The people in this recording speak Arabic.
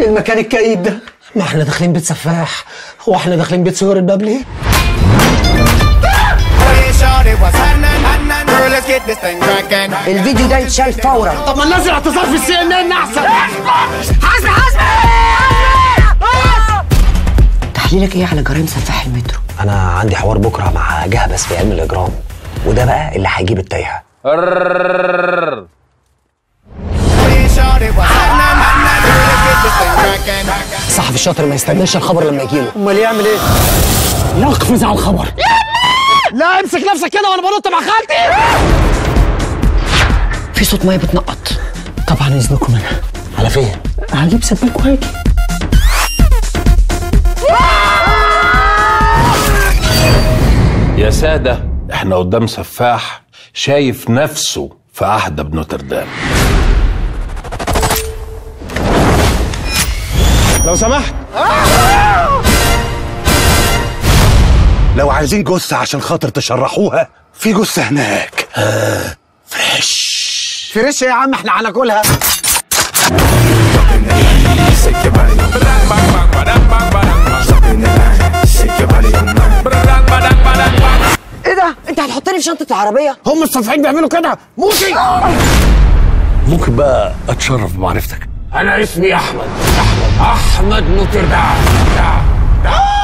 المكان الكئيب ده؟ ما احنا داخلين بيت سفاح، هو احنا داخلين بيت سهور الباب ليه؟ الفيديو ده يتشال فورا. طب ما ننزل اعتذار في CNN احسن. حاسبي تحليلك ايه على جرائم سفاح المترو؟ انا عندي حوار بكره مع جهبس في علم الاجرام، وده بقى اللي هيجيب التايهه. صاحب الشاطر ما يستناش الخبر لما يجيله، امال يعمل ايه؟ يقفز على الخبر. لا امسك نفسك كده وانا بنط مع خالتي. في صوت ميه بتنقط. طبعا اذنكم منها. على فين؟ هجيب سباك وهاجي. يا سادة، احنا قدام سفاح شايف نفسه في عهد بنوتردام. لو سمحت. لو عايزين جثة عشان خاطر تشرحوها، في جثة هناك. فريش. فريش يا عم، احنا هناكلها. ايه ده؟ انت هتحطني في شنطة العربية؟ هم السفاحين بيعملوا كده. موسي. ممكن بقى اتشرف بمعرفتك؟ انا اسمي احمد نوتردام.